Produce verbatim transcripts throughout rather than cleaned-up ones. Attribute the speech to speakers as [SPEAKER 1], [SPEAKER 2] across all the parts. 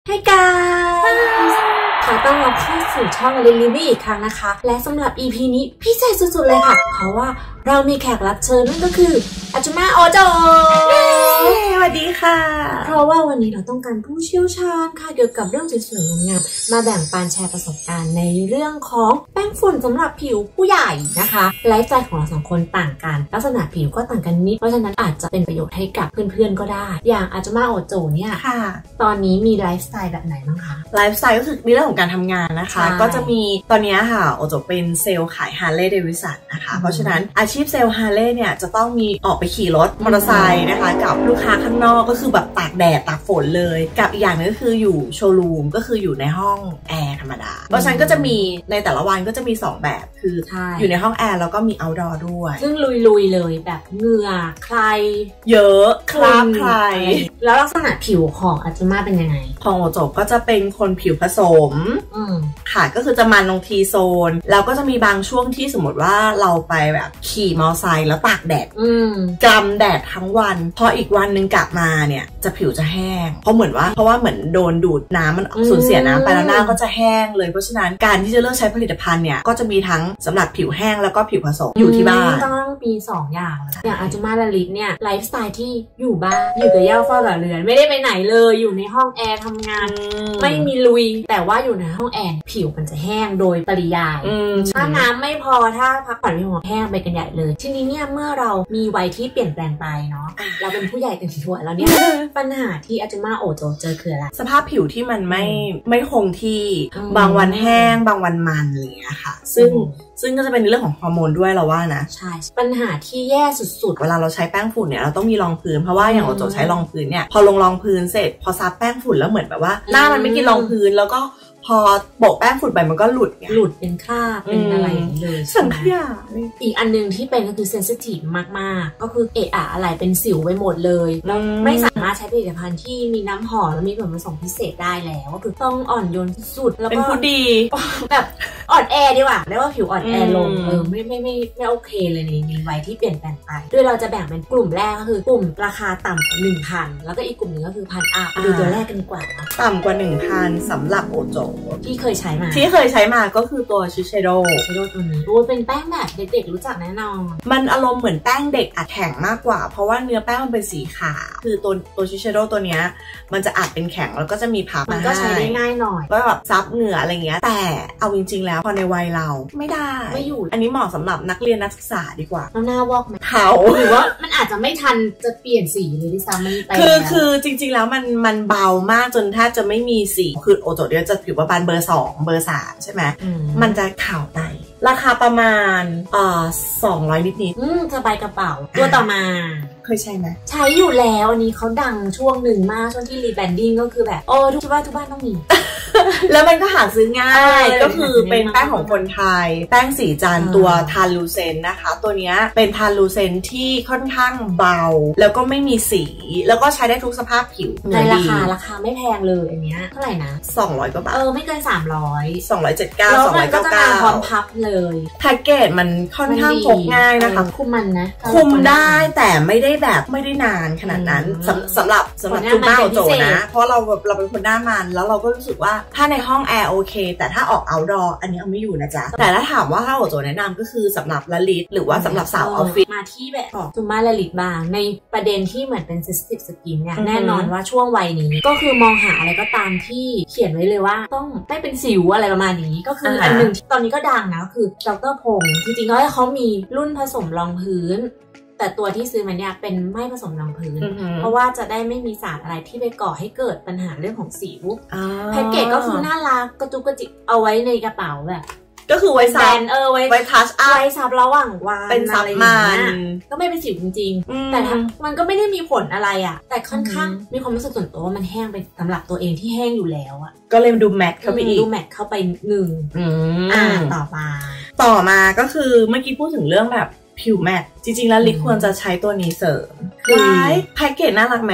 [SPEAKER 1] ให้กันขอต้อนรับเข้าสู่ช่องลิลลี่อีกครั้งนะคะและสำหรับ อี พี นี้พิเศษสุดๆเลยค่ะเพราะว่าเรามีแขกรับเชิญนั่นก็คืออาจุมาโอโจ
[SPEAKER 2] สวัสดีค่ะ
[SPEAKER 1] เพราะว่าวันนี้เราต้องการผู้เชี่ยวชาญค่ะเกี่ยวกับเรื่องสวยๆงามๆมาแบ่งปันแชร์ประสบการณ์ในเรื่องของแป้งฝุ่นสำหรับผิวผู้ใหญ่นะคะไลฟ์สไตล์ของเราสองคนต่างกันลักษณะผิวก็ต่างกันนิดเพราะฉะนั้นอาจจะเป็นประโยชน์ให้กับเพื่อนๆก็ได้อย่างอาจุมาโอโจเนี่ยตอนนี้มีไลฟ์สไตล์แบบไหนบ้างคะ
[SPEAKER 2] ไลฟ์สไตล์ก็คือในเรื่องของการทำงานนะคะก็จะมีตอนนี้ค่ะโอโจเป็นเซลล์ขายฮาร์เลย์เดวิสันนะคะเพราะฉะนั้นอาชีพเซลล์ฮาร์เลย์เนี่ยจะต้องมีออกไปขี่รถมอเตอร์ไซค์นะคะกับลูกค้าข้างนอกก็คือแบบตากแดดตากฝนเลยกับอีกอย่างนึงก็คืออยู่โชว์รูมก็คืออยู่ในห้องแอร์ธรรมดาเพราะฉะนั้นก็จะมีในแต่ละวันก็จะมีสองแบบคืออยู่ในห้องแอร์แล้วก็มีเอาท์ดอร์ด้วย
[SPEAKER 1] ซึ่งลุยๆเลยแบบเหงื่อใคร
[SPEAKER 2] เยอะคราบใคร
[SPEAKER 1] แล้วลักษณะผิวของอาจุมาเป็นยังไง
[SPEAKER 2] ของโอโจก็จะเป็นคนผิวผสมค่ะก็คือจะมันลงทีโซนแล้วก็จะมีบางช่วงที่สมมติว่าเราไปแบบขี่มอเตอร์ไซค์แล้วตากแดดกำแดดทั้งวันพออีกวันนึงกลับมาเนี่ยจะผิวจะแห้งเพราะเหมือนว่าเพราะว่าเหมือนโดนดูดน้ำมันสูญเสียน้ำไปแล้วหน้าก็จะแห้งเลยเพราะฉะนั้นการที่จะเลือกใช้ผลิตภัณฑ์เนี่ยก็จะมีทั้งสำหรับผิวแห้งแล้วก็ผิวผสมอยู่ที่บ้าน
[SPEAKER 1] ต้องปีสองอย่างอย่างอาจุมาลลิตเนี่ยไลฟ์สไตล์ที่อยู่บ้านอยู่กับย่าเฝ้ากับเรือนไม่ได้ไปไหนเลยอยู่ในห้องแอร์ทำงานไม่มีลุยแต่ว่าอยู่ในห้องแอร์ผิวมันจะแห้งโดยปริยายถ้าน้ำไม่พอถ้าพักผ่อนไม่พอแห้งไปกันใหญ่เลยทีนี้เนี่ยเมื่อเรามีวัยที่เปลี่ยนแปลงไปเนาะเราเป็นผู้ใหญ่เต็มตัวแล้วเนี่ยปัญหาที่อาจุมาโอโจเจอคืออะไร
[SPEAKER 2] สภาพผิวที่มันไม่ไม่คงที่บางวันแห้งบางวันมันอะไรอย่างเงี้ยค่ะซึ่งซึ่งก็จะเป็นเรื่องของฮอร์โมนด้วยเราว่านะ
[SPEAKER 1] ใช่ปัญหาที่แย่สุดๆ
[SPEAKER 2] เวลาเราใช้แป้งฝุ่นเนี่ยเราต้องมีรองพื้นเพราะว่าอย่างโอโจใช้รองพื้นเนี่ยพอลงรองพื้นเสร็จพอซับแป้งฝุ่นแล้วเหมือนแบบว่าหน้ามันไม่กินรองพื้นแล้วก็พอโปะแป้งฝุ่นไปมันก็หลุดไง
[SPEAKER 1] หลุดเป็นคราบเป็นอะไรเลย
[SPEAKER 2] สังขยา
[SPEAKER 1] อีกอันนึงที่เป็นก็คือเซนซิทีฟมากๆก็คือเอะอะอะไรเป็นสิวไปหมดเลยแล้วไม่สามารถใช้ผลิตภัณฑ์ที่มีน้ำหอมและมีส่วนผสมพิเศษได้แล้วก็คือต้องอ่อนโยนสุดแล้วก็
[SPEAKER 2] เป็นผู้ดี
[SPEAKER 1] แบบอ่อนแอดีกว่าเรียกว่าผิวอ่อนแอลงเออไม่ไม่ไม่ไม่โอเคเลยในในวัยที่เปลี่ยนแปลงไปโดยเราจะแบ่งเป็นกลุ่มแรกก็คือกลุ่มราคาต่ำกว่าหนึ่งพันแล้วก็อีกกลุ่มนึงก็คือพันอัพดูตัวแรกกันดีกว่า
[SPEAKER 2] ต่ำกว่าหนึ่งพันสำหรับโอโจ
[SPEAKER 1] ที่เคยใช้มา
[SPEAKER 2] ที่เคยใช้มาก็คือตัวชิเชโด
[SPEAKER 1] ชิโดตัวนี้โอ้เป็นแป้งแบบเด็กๆรู้จักแน่นอน
[SPEAKER 2] มันอารมณ์เหมือนแป้งเด็กอัดแข็งมากกว่าเพราะว่าเนื้อแป้งมันเป็นสีขาวคือตัวตัวชิเชโดตัวเนี้ยมันจะอัดเป็นแข็งแล้วก็จะมีพับ
[SPEAKER 1] มันก็ใช้ได้ง่ายหน่อย
[SPEAKER 2] ก็แบบซับเหงื่ออะไรเงี้ยแต่เอาจริงๆแล้วพอในวัยเราไม่ได้
[SPEAKER 1] ไม่อยู่
[SPEAKER 2] อันนี้เหมาะสำหรับนักเรียนนักศึกษาดีกว่า
[SPEAKER 1] แล้วหน้าวอกไหม
[SPEAKER 2] เขา
[SPEAKER 1] หรือว่ามันอาจจะไม่ทันจะเปลี่ยนสีเลยที่ซ้ำมันไป
[SPEAKER 2] คือคือจริงๆแล้วมันมันเบามากจนแทบจะไม่มีสีคือโอโจเดียจะผิวประมาณเบอร์สองเบอร์สามใช่ไหมมันจะขาวในราคาประมาณเอ่อสองร้อยนิดๆ
[SPEAKER 1] อืมสบายกระเป๋าตัวต่อมา
[SPEAKER 2] เคยใช้ไหม
[SPEAKER 1] ใช้อยู่แล้วอันนี้เขาดังช่วงหนึ่งมากช่วงที่รีแบรนดิ้งก็คือแบบโอ้ทุกบ้านทุกบ้านต้องมี
[SPEAKER 2] แล้วมันก็หาซื้อง่ายก็คือเป็นแป้งของคนไทยแป้งสีจันตัวทาลูเซนนะคะตัวนี้เป็นทาลูเซนที่ค่อนข้างเบาแล้วก็ไม่มีสีแล้วก็ใช้ได้ทุกสภาพผิว
[SPEAKER 1] ในราคาราคาไม่แพงเลยอันนี้เท่าไหร่นะ
[SPEAKER 2] สองร้อยกว่าบาท
[SPEAKER 1] เออไม่เกินสามร้อย
[SPEAKER 2] สองร้อยเจ็ดสิบเก้า สองร้อยเก้าสิบเก้า
[SPEAKER 1] พร้อมพับเลย
[SPEAKER 2] แพ็กเกจมันค่อนข้างพกง่ายนะคะ
[SPEAKER 1] คุมมันนะ
[SPEAKER 2] คุมได้แต่ไม่ได้แบบไม่ได้นานขนาดนั้นสำสำหรับสำหรับจุม่าโอโจนะเพราะเราเราเป็นคนหน้ามันแล้วเราก็รู้สึกว่าถ้าในห้องแอร์โอเคแต่ถ้าออกเอาท์ดอร์อันนี้เอาไม่อยู่นะจ๊ะแต่ถ้าถามว่าถ้าโอโจแนะนำก็คือสำหรับละลิตหรือว่าสำหรับสาวออฟฟิศ
[SPEAKER 1] มาที่แบบจุม่าละลิตบางในประเด็นที่เหมือนเป็น sensitive skin เนี่ยแน่นอนว่าช่วงวัยนี้ก็คือมองหาอะไรก็ตามที่เขียนไว้เลยว่าต้องไม่เป็นสิวอะไรประมาณนี้ก็คืออันหนึ่งที่ตอนนี้ก็ดังนะคือดร.พงษ์จริงๆแล้วเขามีรุ่นผสมรองพื้นแต่ตัวที่ซื้อมันเนี่ยเป็นไม่ผสมรองพื้นเพราะว่าจะได้ไม่มีสารอะไรที่ไปก่อให้เกิดปัญหาเรื่องของสิวแพ็กเกจก็คือน่ารักกระจุกกระจิกเอาไว้ในกระเป๋าแบบ
[SPEAKER 2] ก็คือไว้ซับ
[SPEAKER 1] เออไว้
[SPEAKER 2] ไว้ทัชอัพ
[SPEAKER 1] ไว้ซับระหว่างวัน
[SPEAKER 2] เป็นซับมัน
[SPEAKER 1] ก็ไม่เป็นสิวจริงๆแต่มันก็ไม่ได้มีผลอะไรอ่ะแต่ค่อนข้างมีความรู้สึกส่วนตัวว่ามันแห้งไปสำหรับตัวเองที่แห้งอยู่แล้วอ่ะ
[SPEAKER 2] ก็เลยดูแมทเข้าไปอีก
[SPEAKER 1] ดูแมทเข้าไปหนึ่งอ่าต่อมา
[SPEAKER 2] ต่อมาก็คือเมื่อกี้พูดถึงเรื่องแบบผิวแมทจริงๆแล้วลิคควรจะใช้ตัวนี้เสริมคือแพ็กเกจน่ารักไหม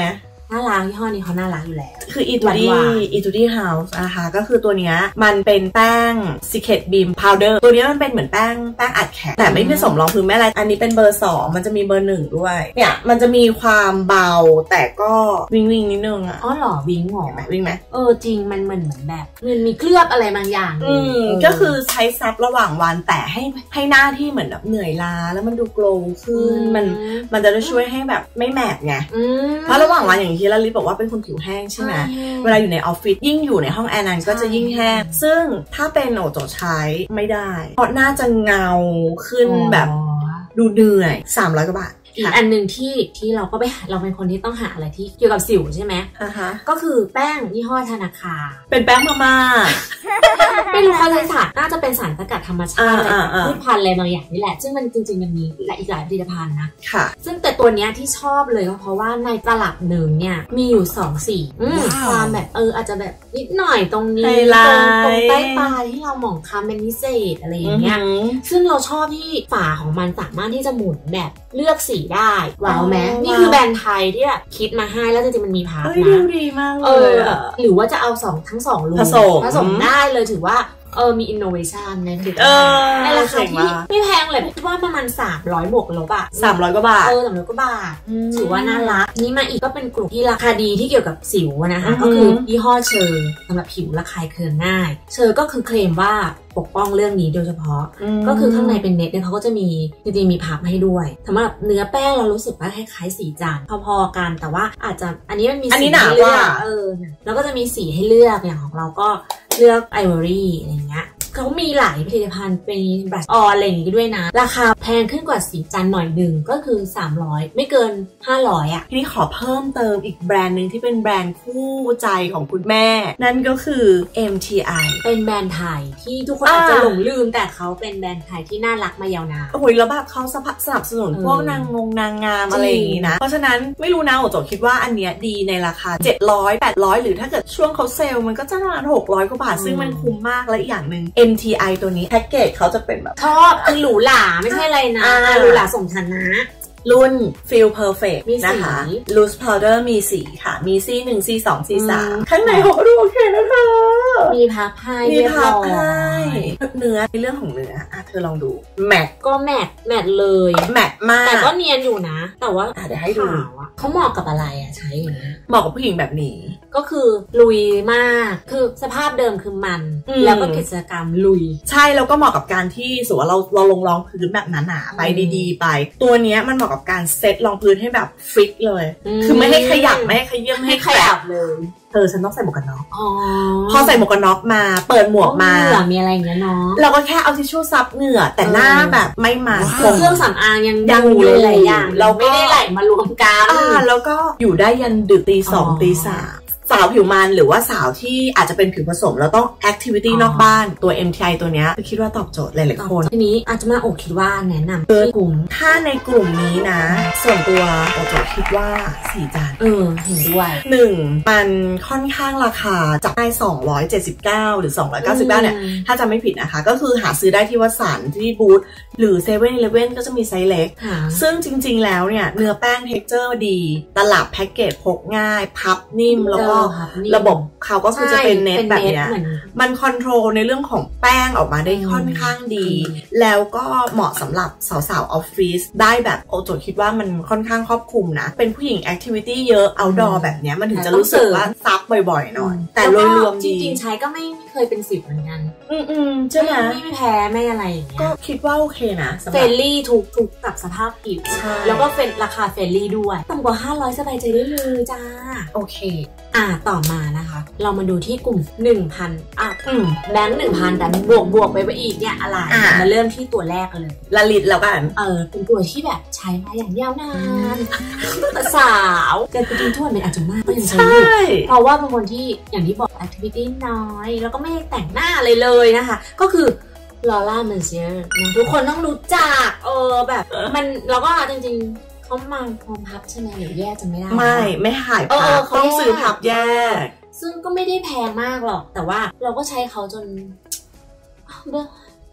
[SPEAKER 1] น่ารักยี่ห้อนี้เขาน่ารักอยู่แล้ว
[SPEAKER 2] คือ Etude Etude House นะคะก็คือตัวเนี้ยมันเป็นแป้ง Secret Beam Powder ตัวนี้มันเป็นเหมือนแป้งแป้งอัดแข็งแต่ไม่ผสมรองพื้นแม่อะไรอันนี้เป็นเบอร์สองมันจะมีเบอร์หนึ่งด้วยเนี่ยมันจะมีความเบาแต่ก็วิงวิงนิดนึงอ่ะ
[SPEAKER 1] อ๋อเหรอวิงหรอ
[SPEAKER 2] ไหมวิงไหม
[SPEAKER 1] เออจริงมันเหมือนเหมือนแบบมันมีเคลือบอะไรบางอย่าง
[SPEAKER 2] อืมก็คือใช้ซับระหว่างวันแต่ให้ให้หน้าที่เหมือนแบบเหนื่อยล้าแล้วมันดูโกลว์ขึ้นมันมันจะช่วยให้แบบไม่แมทไงเพราะระหว่างวันอย่างที่ละลิบอกว่าเป็นคนผิวแห้งใช่ไหมเวลาอยู่ในออฟฟิศยิ่งอยู่ในห้องแอร์นั้นก็จะยิ่งแห้งซึ่งถ้าเป็นโอโจใช้ไม่ได้เพราะหน้าจะเงาขึ้นแบบดูเหนื่อยสามร้อยกว่าบาท
[SPEAKER 1] อีกอันหนึ่งที่ที่เราก็ไปเราเป็นคนที่ต้องหาอะไรที่เกี่ยวกับสิวใช่ไหมอ่าฮะก็คือแป้งยี่ห้อธนาคาร
[SPEAKER 2] เป็นแป้งมาม่า
[SPEAKER 1] ไม่รู้เขาใช้สารน่าจะเป็นสารสกัดธรรมชาติอะไรพืชพันธุ์อะไรบางอย่างนี่แหละซึ่งมันจริงๆมันมีหลายอีกหลายผลิตภัณฑ์นะค่ะซึ่งแต่ตัวเนี้ยที่ชอบเลยก็เพราะว่าในตลับหนึ่งเนี่ยมีอยู่สองสีความแบบเอออาจจะแบบนิดหน่อยตรงนี้ตรงตรงใต้ปลายที่เราหมองคล้ำเป็นพิเศษอะไรอย่างเงี้ยซึ่งเราชอบที่ฝาของมันสามารถที่จะหมุนแบบเลือกสีได้ว้าวแม้นี่คือแบรนด์ไทยที่แบบคิดมาให้แล้วจริงๆมันมีพาร์ทนะ
[SPEAKER 2] ดูดีมากเลย
[SPEAKER 1] หรือว่าจะเอาสองทั้งสองรูผสมผสมได้เลยถือว่าเออมีอินโนเวชันในผลิตภัณฑ์ในราคาที่ไม่แพงเลยคิดว่าประมาณสามร้อยบวกลบอะ
[SPEAKER 2] สามร้อยกว่าบาท
[SPEAKER 1] เออสามร้อยกว่าบาทถือว่าน่ารักนี่มาอีกก็เป็นกลุ่มที่ราคาดีที่เกี่ยวกับสิวนะคะก็คือยี่ห้อเชอร์สำหรับผิวระคายเคืองง่ายเชอร์ก็คือเคลมว่าปกป้องเรื่องนี้โดยเฉพาะก็คือข้างในเป็นเน็ตเนี่ยเขาก็จะมีจริงๆมีพับให้ด้วยสำหรับเนื้อแป้งเรารู้สึกว่าคล้ายๆสีจานพอๆกันแต่ว่าอาจจะอันนี้มันมีสีให้เลือกเออแล้วก็จะมีสีให้เลือกอย่างของเราก็เลือกไอวอรี่อะไรเงี้ยเขามีหลายผลิตภัณฑ์เป็นบลัชออนอะไรอย่างงี้ด้วยนะราคาแพงขึ้นกว่าสีจันหน่อยหนึ่งก็คือสามร้อยไม่เกินห้าร้อยอ่ะ
[SPEAKER 2] ทีนี้ขอเพิ่มเติมอีกแบรนด์หนึ่งที่เป็นแบรนด์คู่ใจของคุณแม่นั่นก็คือ เอ็ม ที ไอ
[SPEAKER 1] เป็นแบรนด์ไทยที่ทุกคนอาจจะหลงลืมแต่เขาเป็นแบรนด์ไทยที่น่ารักมายาวนาน
[SPEAKER 2] โอ้ยแล้วแบบเขาสนับสนุนพวกนางงงนางงามอะไรอย่างงี้นะเพราะฉะนั้นไม่รู้นะโอโจคิดว่าอันเนี้ยดีในราคาเจ็ดร้อย แปดร้อยหรือถ้าเกิดช่วงเขาเซลล์มันก็จะประมาณหกร้อยกว่าบาทซึ่งมันคุ้มมากและอีกอย่างนึง เอ็ม ที ไอ ตัวนี้แพ็กเกจเขาจะเป็นแบบ
[SPEAKER 1] ชอบคือหรูหราไม่ใช่อะไรนะหรูหราสมฐานะ
[SPEAKER 2] รุ่น Feel Perfect นะคะ Loose Powder มีสีค่ะมีซีหนึ่งซีสองซีสามข้างในเขาก็ดูโอเคนะคะ
[SPEAKER 1] มีพับให้
[SPEAKER 2] มีพับให้เนื้อในเรื่องของเนื้ออ่ะเธอลองดูแมท
[SPEAKER 1] ก็แมทแมทเลย
[SPEAKER 2] แมทมาก
[SPEAKER 1] แต่ก็เนียนอยู่นะแต่ว่า
[SPEAKER 2] เดี๋ยวให้ดู
[SPEAKER 1] เขาเหมาะกับอะไรอ่ะใช้อย่างนี้
[SPEAKER 2] เหมาะกับผู้หญิงแบบนี้
[SPEAKER 1] ก็คือลุยมากคือสภาพเดิมคือมันแล้วก็กิจกรรมลุย
[SPEAKER 2] ใช่แล้วก็เหมาะกับการที่สมมติว่าเราเราลงรองพื้นแบบหนาๆไปดีๆไปตัวเนี้ยมันเหมาะกับการเซตรองพื้นให้แบบฟิกเลยคือไม่ให้ขยับไม่ให้ขยื่นไม่ให้
[SPEAKER 1] ขยับเลย
[SPEAKER 2] เออฉันต้องใส่หมวกกันน็อกพอใส่หมวกกันน็อกมาเปิดหมวกมา
[SPEAKER 1] เหงื่อมีอะไรอย่างเงี้ยเนาะ
[SPEAKER 2] เราก็แค่เอาทิชชู่ซับเหงื่อแต่หน้าแบบไม่มา
[SPEAKER 1] เครื่องสำอางยังยังอยู่หลายอย่างเราไม่ได้ไหลมารวมกัน
[SPEAKER 2] อ่าแล้วก็อยู่ได้ยันดึกตีสองตีสามสาวผิวมันหรือว่าสาวที่อาจจะเป็นผิวผสมแล้วต้องแอคทิวิตี้นอกบ้านตัว เอ็ม ที ไอ ตัวเนี้ยคิดว่าตอบโจทย์หลายๆคน
[SPEAKER 1] ทีนี้อาจจะมาโอคิดว่าแนะนำที่กลุ่ม
[SPEAKER 2] ถ้าในกลุ่มนี้นะส่วนตัวโอโจคิดว่าสีจาน
[SPEAKER 1] เออเห็นด้วย
[SPEAKER 2] หนึ่งมันค่อนข้างราคาจากได้สองร้อยเจ็ดสิบเก้าหรือสองร้อยเก้าสิบเก้าเนี่ยถ้าจำไม่ผิดนะคะก็คือหาซื้อได้ที่วัสันที่บูธหรือเซเว่นอีเลฟเว่นก็จะมีไซส์เล็กซึ่งจริงๆแล้วเนี่ยเนื้อแป้งเท็กเจอร์ดีตลับแพ็กเกจพกง่ายพับนิ่มแล้วก็ระบบเขาก็คือจะเป็นเน็ตแบบเนี้ยมันคอนโทรลในเรื่องของแป้งออกมาได้ค่อนข้างดีแล้วก็เหมาะสำหรับสาวๆออฟฟิศได้แบบโอโจคิดว่ามันค่อนข้างครอบคลุมนะเป็นผู้หญิงแอคทิวิตี้เยอะเอาดอร์แบบเนี้ยมันถึงจะรู้สึกว่าซับบ่อยๆหน่อยแต่โดยรวม
[SPEAKER 1] จริงๆใช้ก็ไม่เคยเป็นสิวเหมือนกัน
[SPEAKER 2] อืมๆใช่ไหม
[SPEAKER 1] ไม่แพ้ไม่อะไรอย่างเงี้ย
[SPEAKER 2] ก็คิดว่าโอเคนะ
[SPEAKER 1] เฟรนลี่ทุกทุกกับสภาพผิวแล้วก็เป็นราคาเฟรนลี่ด้วยต่ำกว่าห้าร้อยสบายใจได้เลยจ้า
[SPEAKER 2] โอเค
[SPEAKER 1] อ่าต่อมานะคะเรามาดูที่กลุ่ม หนึ่งพัน อ่ะแบงค์ หนึ่งพัน แต่บวกบวกไปไปอีกเนี่ยอะไรมาเริ่มที่ตัวแรกเลย
[SPEAKER 2] ละลิตแล้วกัน
[SPEAKER 1] เออเป็นตัวที่แบบใช้มาอย่างยาวนานแต่สาวแต่จริงๆทั่วเป็นอาจจะมากก็ยังใช้อยู่เพราะว่าเป็นคนที่อย่างที่บอก activity น้อยแล้วก็ไม่ได้แต่งหน้าอะไรเลยนะคะก็คือลอร่าเมอร์เซียร์ทุกคนต้องรู้จักเออแบบมันแล้วก็จริงๆเขามาพร้อมพับใช่ไหมหรือแยกจะไม่ได้
[SPEAKER 2] ไม่ไม่ขายพับต้องซื้อพับแยก
[SPEAKER 1] ซึ่งก็ไม่ได้แพงมากหรอกแต่ว่าเราก็ใช้เขาจน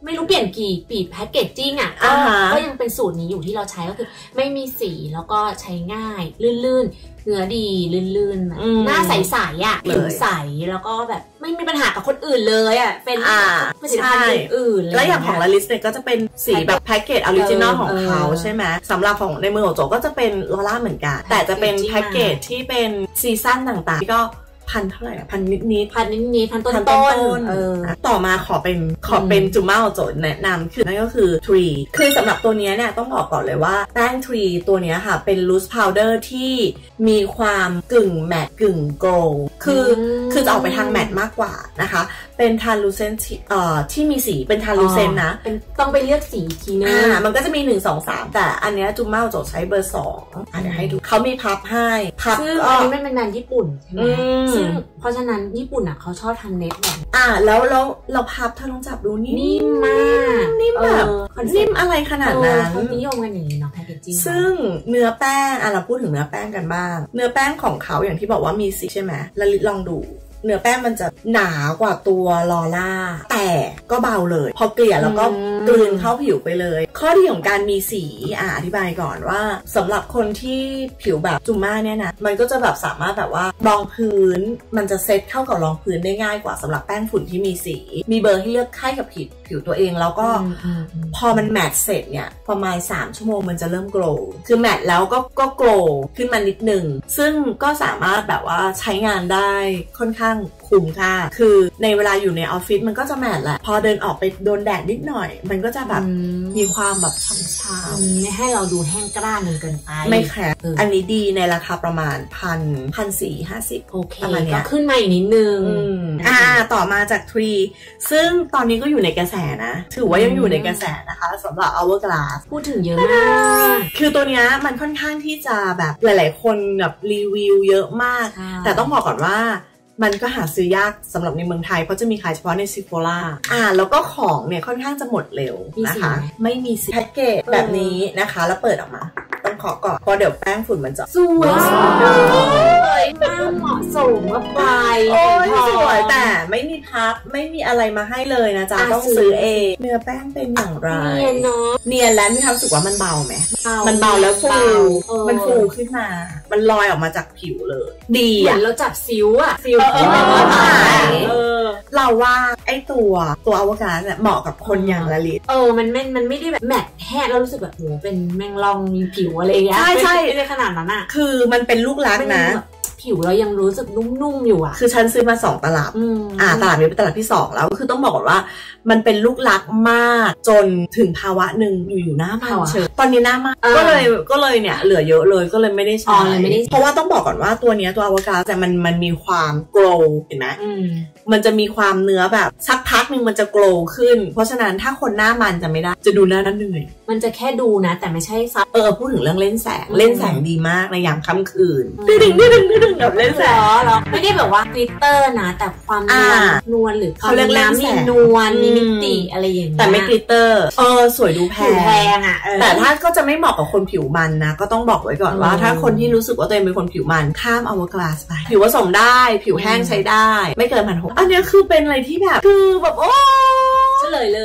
[SPEAKER 1] ไม่รู้เปลี่ยนกี่ปีแพคเกจจิ้งอ่ะก็ยังเป็นสูตรนี้อยู่ที่เราใช้ก็คือไม่มีสีแล้วก็ใช้ง่ายลื่นๆเนื้อดีลื่นๆหน้าใสๆอ่ะผิวใสแล้วก็แบบไม่มีปัญหากับคนอื่นเลยอ่ะเป็นผลิตภัณฑ์อื่นๆ
[SPEAKER 2] แล้วอย่างของลาลิสเนี่ยก็จะเป็นสีแบบแพ็กเกจออริจินอลของเขาใช่ไหมสำหรับของในมือของโจก็จะเป็นลอร่าเหมือนกันแต่จะเป็นแพ็กเกจที่เป็นซีซั่นต่างๆก็พันเท่าไหร่อะพันนิดนิด
[SPEAKER 1] พันนิดนิดพันต้นต้นเออ
[SPEAKER 2] ต่อมาขอเป็นขอเป็นจูม่าโจแนะนำคือนั่นก็คือทรีคือสำหรับตัวนี้เนี่ยต้องบอกก่อนเลยว่าแป้งทรีตัวนี้ค่ะเป็นลูสพาวเดอร์ที่มีความกึ่งแมตต์กึ่งโกลด์คือคือจะออกไปทางแมตต์มากกว่านะคะเป็นทาร์ลูเซนต์เอ่อที่มีสีเป็นทาร์ลูเซนต์นะ
[SPEAKER 1] เป็นต้องไปเลือกสีทีนึง
[SPEAKER 2] อ่ามันก็จะมีหนึ่ง สอง สามแต่อันเนี้ยจูม่าโจใช้เบอร์สองอ่ะเดี๋ยวให้ดูเขามีพับให้พับ
[SPEAKER 1] ซึ่งอันนี้ไม่เป็นแบรนด์ญี่ปุ่นใช่ไหมซึ่งเพราะฉะนั้นญี่ปุ่นอ่ะเขาชอบทำเน็ตแบบ
[SPEAKER 2] อ่าแล้วแล้วเราพับเธอลองจับดูนิ่ม
[SPEAKER 1] มาก
[SPEAKER 2] นิ่มแบบนิ่มอะไรขนาดนั้น
[SPEAKER 1] เขานิยมกันอย่างนี้เนาะแพคเกจจิ้ง
[SPEAKER 2] ซึ่งเนื้อแป้งอ่ะเราพูดถึงเนื้อแป้งกันบ้างเนื้อแป้งของเขาอย่างที่บอกว่ามีสีใช่ไหมแล้วลองดูเนื้อแป้งมันจะหนากว่าตัวลอล่าแต่ก็เบาเลยพอเกลี่ยแล้วก็กลืนเข้าผิวไปเลยข้อดีของการมีสีอ่ะอธิบายก่อนว่าสำหรับคนที่ผิวแบบจูม่าเนี่ยนะมันก็จะแบบสามารถแบบว่ารองพื้นมันจะเซตเข้ากับรองพื้นได้ง่ายกว่าสำหรับแป้งฝุ่นที่มีสีมีเบอร์ให้เลือกให้กับผิวผิวตัวเองแล้วก็พอมันแมทเสร็จเนี่ยประมาณสามชั่วโมงมันจะเริ่มโกลว์คือแมทแล้วก็ก็โกลว์ขึ้นมานิดนึงซึ่งก็สามารถแบบว่าใช้งานได้ค่อนข้างคุ้มค่าคือในเวลาอยู่ในออฟฟิศมันก็จะแมทแหละพอเดินออกไปโดนแดดนิดหน่อยมันก็จะแบบมีความแบบช้ำๆ
[SPEAKER 1] ไม่ให้เราดูแห้งกร้านเกินไป
[SPEAKER 2] ไม่แคร์อันนี้ดีในราคาประมาณพันพันสี่ห้าสิบ
[SPEAKER 1] โอเคก็ขึ้นมาอีกนิดนึง
[SPEAKER 2] อ่าต่อมาจากทรีซึ่งตอนนี้ก็อยู่ในกระแสนะถือว่ายังอยู่ในกระแสนะคะสำหรับ Hourglass
[SPEAKER 1] พูดถึงเยอะมาก
[SPEAKER 2] คือตัวนี้มันค่อนข้างที่จะแบบหลายๆคนแบบรีวิวเยอะมากแต่ต้องบอกก่อนว่ามันก็หาซื้อยากสำหรับในเมืองไทยเพราะจะมีขายเฉพาะในซิโฟล่าอ่าแล้วก็ของเนี่ยค่อนข้างจะหมดเร็วนะคะไม่มีแพ็กเกจแบบนี้นะคะแล้วเปิดออกมาต้องขอก่อนเพราะเดี๋ยวแป้งฝุ่นมันจะ
[SPEAKER 1] สวยสวยมากเหมาะสมกับไป
[SPEAKER 2] โอ้ยสวยแต่ไม่มีพับไม่มีอะไรมาให้เลยนะจ๊ะต้องซื้อเองเนื้อแป้งเป็นอย่างไร
[SPEAKER 1] เนียนเนาะ
[SPEAKER 2] เนียนแล้วมีความรู้สึกว่ามันเบาไหมมันเบาแล้วฟูมันฟูขึ้นมามันลอยออกมาจากผิวเลยดีอ่ะ
[SPEAKER 1] เราจับซิวอ่ะซิว
[SPEAKER 2] ที่มันก็หายเราว่าไอ้ตัวตัวอวกาศเนี่ยเหมาะกับคนอย่างละลิต
[SPEAKER 1] เออมันไม่มันไม่ได้แบบแมทแห้แล้วรู้สึกแบบโหเป็นแมงลองมีผิวอะไรอย่างเงี้ย
[SPEAKER 2] ใช่ใช่
[SPEAKER 1] ไม่ได้ขนาดนั้นอ่ะ
[SPEAKER 2] คือมันเป็นลูกรักนะ
[SPEAKER 1] ผิวเรายังรู้สึกนุ่มๆอยู่อ่ะ
[SPEAKER 2] คือฉันซื้อมาสองตลับอ่าตลับนี้เป็นตลับที่สองแล้วคือต้องบอกว่ามันเป็นลูกรักมากจนถึงภาวะหนึ่งอยู่อยู่หน้ามันเฉยตอนนี้หน้ามันก็เลยก็เลยเนี่ยเหลือเยอะเลยก็เลยไม่ได้ใช้เพราะว่าต้องบอกก่อนว่าตัวนี้ตัวอวกาศแต่มันมันมีความโกลว์เห็นไหมมันจะมีความเนื้อแบบสักพักหนึ่งมันจะโกลว์ขึ้นเพราะฉะนั้นถ้าคนหน้ามันจะไม่ได้จะดูหน้านั้นเหนื่อย
[SPEAKER 1] มันจะแค่ดูนะแต่ไม่ใช่ซับ
[SPEAKER 2] เออพูดถึงเรื่องเล่นแสงเล่นแสงดีมากในยามค่ำคืนดึงดึงดึงดึงแบบเล่นแสง
[SPEAKER 1] หรอไม่ได้แบบว่ากลิตเตอร์นะแต่ความนวลนวลหรือความน้ำมีนวลมีมิติอะไรอย่างเงี้ย
[SPEAKER 2] แต่ไม่กลิตเตอร์เออสวยดูแพง
[SPEAKER 1] แพงอ่ะ
[SPEAKER 2] แต่ถ้าก็จะไม่เหมาะกับคนผิวมันนะก็ต้องบอกไว้ก่อนว่าถ้าคนที่รู้สึกว่าตัวเองเป็นคนผิวมันข้ามอวกาศไปผิวผสมได้ผิวแห้งใช้ได้ไม่เกินพันหกอันนี้คือเป็นอะไรที่แบบคือแบบโอ้
[SPEAKER 1] เฉลยเลย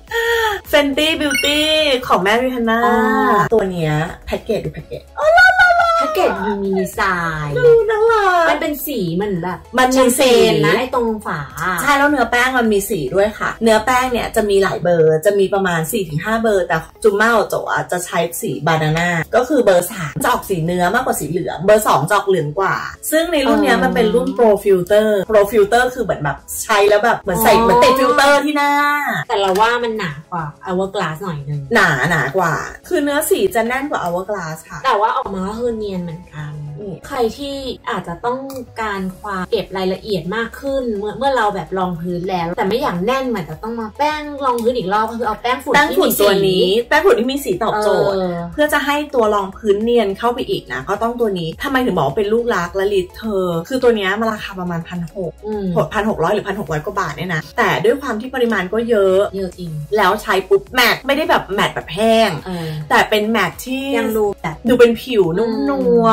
[SPEAKER 2] Fenty Beauty ของแม่ริฮาน่าตัวเนี้ยแพ็กเกจดูแพ็กเกจ
[SPEAKER 1] แพ็กเกจมีมินิไซน์
[SPEAKER 2] ดูน่ารัก
[SPEAKER 1] มันเป็นสีมันแบบ
[SPEAKER 2] มันมีสี
[SPEAKER 1] นะไอ้ตรงฝา
[SPEAKER 2] ใช่แล้วเนื้อแป้งมันมีสีด้วยค่ะเนื้อแป้งเนี่ยจะมีหลายเบอร์จะมีประมาณ สี่ถึงห้า เบอร์แต่จุมม่าโจอ่ะจะใช้สีบานาน่าก็คือเบอร์สามจะออกสีเนื้อมากกว่าสีเหลืองเบอร์สองจะออกเหลืองกว่าซึ่งในรุ่นเนี้ยมันเป็นรุ่นโปรฟิลเตอร์โปรฟิลเตอร์คือเหมือนแบบใช้แล้วแบบเหมือนใส่เหมือนติดฟิลเตอร์ที่หน้า
[SPEAKER 1] แต่เราว่ามันหนากว่า Hourglass หน่อยนึง
[SPEAKER 2] หนาหนากว่าคือเนื้อสีจะแน่นกว่า Hourglass ค่ะ
[SPEAKER 1] แต่ว่าออกมาก็คือเนียนเหมือนกันใครที่อาจจะต้องการความเก็บรายละเอียดมากขึ้นเมื่อเมื่อเราแบบรองพื้นแล้วแต่ไม่อย่างแน่นเหมือนจะต้องมาแป้งรองพื้นอีกรอบก็คือเอาแป้งฝุ่น
[SPEAKER 2] ที่มีสีตัวนี้แป้งฝุ่นที่มีสีตอบโจทย์เพื่อจะให้ตัวรองพื้นเนียนเข้าไปอีกนะก็ต้องตัวนี้ทำไมถึงบอกว่าเป็นลูกรักละลิตเธอคือตัวนี้มันราคาประมาณพันหกพันหกร้อยหรือพันหกร้อยกว่าบาทเนี่ยนะแต่ด้วยความที่ปริมาณก็เยอะ
[SPEAKER 1] เยอะจริง
[SPEAKER 2] แล้วใช้ปุ๊บแมทไม่ได้แบบแมทแบบแห้งแต่เป็นแมทที่
[SPEAKER 1] ยังดูแบบ
[SPEAKER 2] ดูเป็นผิวนุ่มนวลแล้ว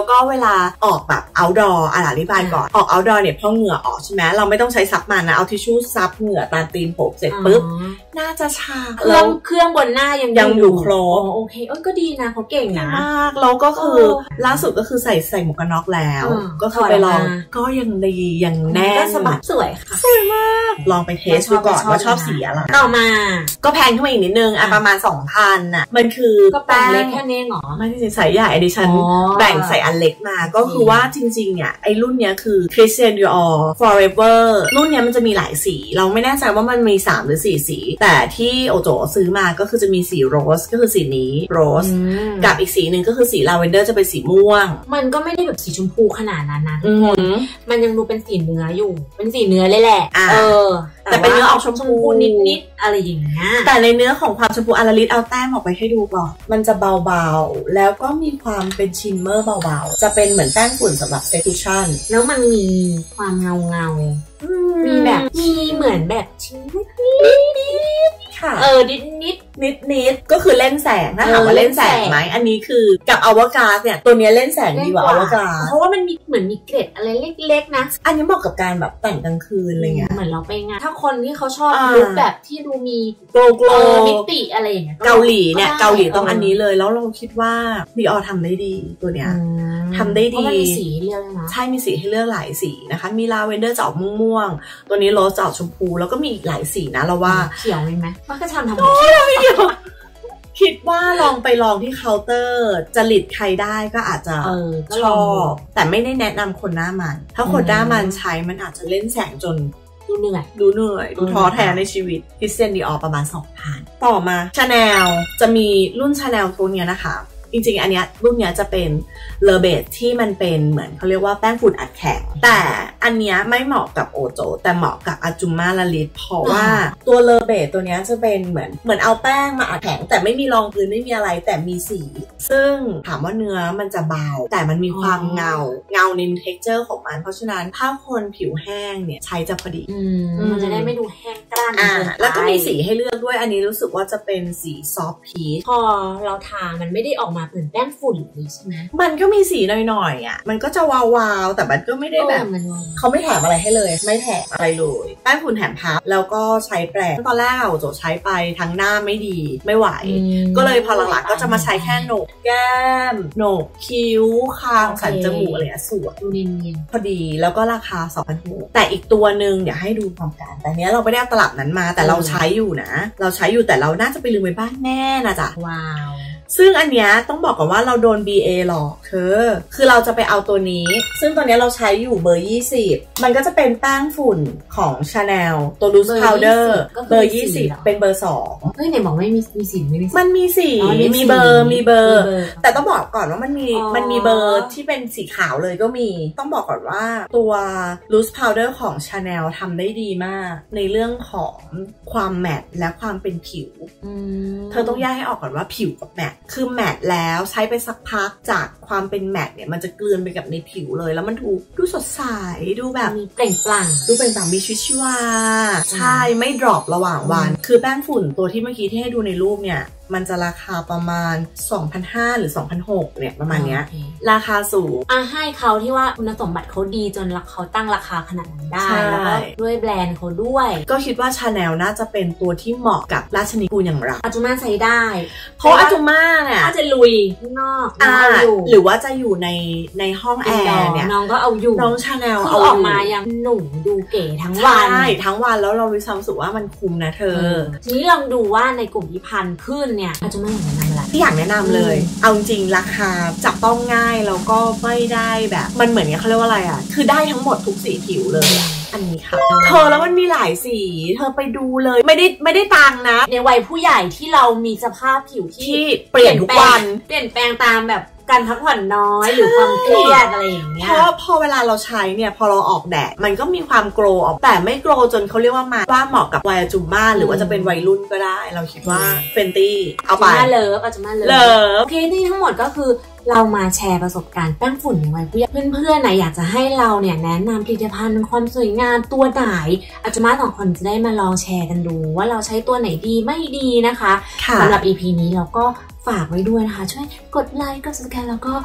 [SPEAKER 2] ก็เวลาออกแบบ outdoor อ่ะอธิบายก่อนออก outdoor เนี่ยพอเหงื่อออกใช่ไหมเราไม่ต้องใช้ซับมันนะเอาทิชชู่ซับเหงื่อตามตีนผมเสร็จปุ๊บน่าจะชา
[SPEAKER 1] เครื่องเครื่องบนหน้ายัง
[SPEAKER 2] ยังอยู่ครบ
[SPEAKER 1] โอเคเอ้ยก็ดีนะเขาเก่งนะ
[SPEAKER 2] มากแล้วก็คือล่าสุดก็คือใส่ใส่หมวกกันน็อกแล้วก็คือไปลองก็ยังดียังแน่น
[SPEAKER 1] สะบัดสวยค่ะ
[SPEAKER 2] สวยมากลองไปเทสดูก่อนว่าชอบสีอะไร
[SPEAKER 1] ต่อมา
[SPEAKER 2] ก็แพงขึ้นมาอีกนิดนึงอ่ะประมาณ สองพัน อ่ะมันคือ
[SPEAKER 1] ก็แป้งเล็กแค่นี้หรอ
[SPEAKER 2] ไม่ใช่ใส่ใหญ่ดิฉันแบ่งใส่อันเล็กมาก็คือว่าจริงๆอ่ะไอ้รุ่นเนี้ยคือ Christian Dior Forever รุ่นเนี้ยมันจะมีหลายสีเราไม่แน่ใจว่ามันมีสามหรือสี่สีแต่ที่โอโจซื้อมาก็คือจะมีสีโรสก็คือสีนี้โรสกับอีกสีหนึ่งก็คือสีลาเวนเดอร์จะเป็นสีม่วง
[SPEAKER 1] มันก็ไม่ได้แบบสีชมพูขนาดนั้นนะทุกคนมันยังดูเป็นสีเนื้ออยู่เป็นสีเนื้อเลยแหละเออ
[SPEAKER 2] แต่เป็นเนื้อออกชมพู
[SPEAKER 1] นิดๆอะไรอย่างเงี้ย
[SPEAKER 2] แต่ในเนื้อของความชมพูอาราลิสเอาแต้มออกไปให้ดูก่อนมันจะเบาๆแล้วก็มีความเป็นชิมเมอร์เบาๆจะเป็นเหมือนแป้งฝุ่นสำหรับเซคูชั่น
[SPEAKER 1] แล้วมันมีความเงาเงามีแบบมีเหมือนแบบชิ้นนิดๆค่ะเออนิดนิด
[SPEAKER 2] นิดนิดก็คือเล่นแสงถ้าถามว่าเล่นแสงไหมอันนี้คือกับอวกาศเนี่ยตัวนี้เล่นแสงดีกว่าอวกาศ
[SPEAKER 1] เพราะว่ามันมีเหมือนมีเกล็ดอะไรเล็กๆนะ
[SPEAKER 2] อันนี้เหมาะกับการแบบแต่งกลางคืนอะไรเงี้ย
[SPEAKER 1] เหมือนเราไปงานถ้าคนที่เขาชอบลุคแบบที่ดูมี
[SPEAKER 2] โกลโกล
[SPEAKER 1] มิติอะไรอย่างเงี้ย
[SPEAKER 2] เกาหลีเนี่ยเกาหลีต้องอันนี้เลยแล้วเราคิดว่าดีออทำได้ดีตัวเนี้ยทำได้ดี
[SPEAKER 1] เพราะมันมีสีเลือกนะ
[SPEAKER 2] ใช่มีสีให้เลือกหลายสีนะคะมีลาเวนเดอร์จะออกม่วงๆตัวนี้โรสจะออกชมพูแล้วก็มีอีกหลายสีนะเราว่า
[SPEAKER 1] เขียวมีไหมมันก็ทำทำ
[SPEAKER 2] ไม่เขียวคิดว่าลองไปลองที่เคาน์เตอร์จริตใครได้ก็อาจจะชอบแต่ไม่ได้แนะนำคนหน้ามันถ้าคนหน้ามันใช้มันอาจจะเล่นแสงจน
[SPEAKER 1] ดูเหนื่อย
[SPEAKER 2] ดูเหนื่อยดูท้อแท้ในชีวิตคริสเตียนดิออร์ประมาณ สองพัน ต่อมา Chanel จะมีรุ่น Chanel ตัวเนี้ยนะคะจริงๆอันเนี้ยรุ่นเนี้ยจะเป็นเลอเบสที่มันเป็นเหมือนเขาเรียกว่าแป้งฝุ่นอัดแข็งแต่อันเนี้ยไม่เหมาะกับโอโจแต่เหมาะกับอาจุม่าลาลิสเพราะว่าตัวเลอเบสตัวเนี้ยจะเป็นเหมือนเหมือนเอาแป้งมาอัดแข็งแต่ไม่มีรองพื้นไม่มีอะไรแต่มีสีซึ่งถามว่าเนื้อมันจะเบาแต่มันมีความเงาเงาในเท็กเจอร์ของมันเพราะฉะนั้นถ้าคนผิวแห้งเนี่ยใช้จะพอดี
[SPEAKER 1] มันจะได้ไม่ดูแห้งกร้าน
[SPEAKER 2] อ่าแล้วก็มีสีให้เลือกด้วยอันนี้รู้สึกว่าจะเป็นสีซอฟต์พีช
[SPEAKER 1] พอเราทามันไม่ได้ออกมาเหมือนแป้งฝุ่นเลยใช่ไหม
[SPEAKER 2] มันก็มีสีหน่อยๆอ่ะมันก็จะวาวๆแต่มันก็ไม่ได้แบบเขาไม่แถมอะไรให้เลยไม่แถมอะไรเลยแป้งฝุ่นแถมพับแล้วก็ใช้แปรงตอนแรกเราโจใช้ไปทั้งหน้าไม่ดีไม่ไหวก็เลยพอหลังๆก็จะมาใช้แค่โหนกแก้มโหนกคิ้วคางสันจมูกอะไรอ่ะสวยพอดีแล้วก็ราคา สองพันหกร้อย แต่อีกตัวนึงเดี๋ยวให้ดูพร้อมกันแต่เนี้ยเราไม่ได้เอาตลับนั้นมาแต่เราใช้อยู่นะเราใช้อยู่แต่เราน่าจะไปลืมไว้บ้านแน่นะจ๊ะ
[SPEAKER 1] ว้าว
[SPEAKER 2] ซึ่งอันเนี้ยต้องบอกก่อนว่าเราโดน บี เอ หลอกเธอคือเราจะไปเอาตัวนี้ซึ่งตัวนี้เราใช้อยู่เบอร์ยี่สิบมันก็จะเป็นแป้งฝุ่นของ Chanel ตัว Loose Powder เบอร์ยี่สิบเป็นเบอร์สอง
[SPEAKER 1] เฮ้ยไหนบอกไม่มีมีสีไม่มี
[SPEAKER 2] มันมีสีมีเบอร์มีเบอร์แต่ต้องบอกก่อนว่ามันมีมันมีเบอร์ที่เป็นสีขาวเลยก็มีต้องบอกก่อนว่าตัว Loose Powder ของ Chanel ทำได้ดีมากในเรื่องของความแมตต์และความเป็นผิวเธอต้องแยกให้ออกก่อนว่าผิวกับแมตต์คือแมตต์แล้วใช้ไปสักพักจากความเป็นแมตต์เนี่ยมันจะกลืนไปกับในผิวเลยแล้วมันดูดูสดใสดูแบบ
[SPEAKER 1] มีเปล่งปลั่ง
[SPEAKER 2] ดูเป็นแบบมีชีวิตชีวาใช่ไม่ดรอประหว่างวันคือแป้งฝุ่นตัวที่เมื่อกี้ที่ให้ดูในรูปเนี่ยมันจะราคาประมาณ สองพันห้าร้อย หรือ สองพันหกร้อย เนี่ยประมาณเนี้ยราคาสูง
[SPEAKER 1] อ่ะให้เขาที่ว่าคุณสมบัติเขาดีจนเขาตั้งราคาขนาดนั้นได้แล้วก็ด้วยแบรนด์เขาด้วย
[SPEAKER 2] ก็คิดว่า Chanel น่าจะเป็นตัวที่เหมาะกับราชนิกูลอย่างเรา
[SPEAKER 1] อาจุม่าใช้ได้
[SPEAKER 2] เพราะอาจุม่าเนี่ย
[SPEAKER 1] ถ้าจะลุยข้างนอก
[SPEAKER 2] เอาอยู่หรือว่าจะอยู่ในในห้องแอร์เนี่ย
[SPEAKER 1] น้องก็เอาอยู่
[SPEAKER 2] น้อง Chanel
[SPEAKER 1] เอาออกมายังหนุ่มดูเก๋ทั้งวัน
[SPEAKER 2] ใช่ทั้งวันแล้วเรารู้สึกว่ามันคุ้มนะเธอ
[SPEAKER 1] ทีนี้ลองดูว่าในกลุ่มที่พันขึ้นเนี่ยอาจุม่าอย่างนั้น
[SPEAKER 2] ที่อยากแนะนำเลยเอาจริงราคาจับต้องง่ายแล้วก็ไม่ได้แบบมันเหมือนเนี้ยเขาเรียกว่าอะไรอ่ะคือได้ทั้งหมดทุกสีผิวเลยอันนี้ค่ะเธอแล้วมันมีหลายสีเธอไปดูเลยไม่ได้ไม่ได้ตังนะ
[SPEAKER 1] ในวัยผู้ใหญ่ที่เรามีสภาพผิว
[SPEAKER 2] ที่เปลี่ยนทุกวัน
[SPEAKER 1] เปลี่ยนแปลงตามแบบการพักผ่อนน้อยหรือความเครียดอะไรอย่างเงี้ย
[SPEAKER 2] เพราะพอเวลาเราใช้เนี่ยพอเราออกแดดมันก็มีความโกลว์ออกแต่ไม่โกลว์จนเขาเรียกว่ามาว่าเหมาะกับวัยอาจุม่าหรือว่าจะเป็นวัยรุ่นก็ได้เราคิดว่าเฟนตี้เอาไป
[SPEAKER 1] อาจุม่าเลิฟอาจุม่าเลิฟโอเคที่ทั้งหมดก็คือเรามาแชร์ประสบการณ์แป้งฝุ่นในวัยผู้ใหญ่เพื่อนๆนะอยากจะให้เราเนี่ยแนะนำผลิตภัณฑ์ความสวยงามตัวไหนอาจุม่าสองคนจะได้มาลองแชร์กันดูว่าเราใช้ตัวไหนดีไม่ดีนะคะสำหรับ อี พี นี้เราก็ฝากไว้ด้วยนะคะช่วยกดไลค์กด ซับสไครบ์ แล้วก็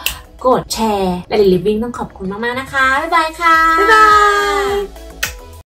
[SPEAKER 1] กดแชร์และลิฟวิ่งต้องขอบคุณมากๆนะคะบ๊ายบายค่ะ
[SPEAKER 2] บ๊ายบาย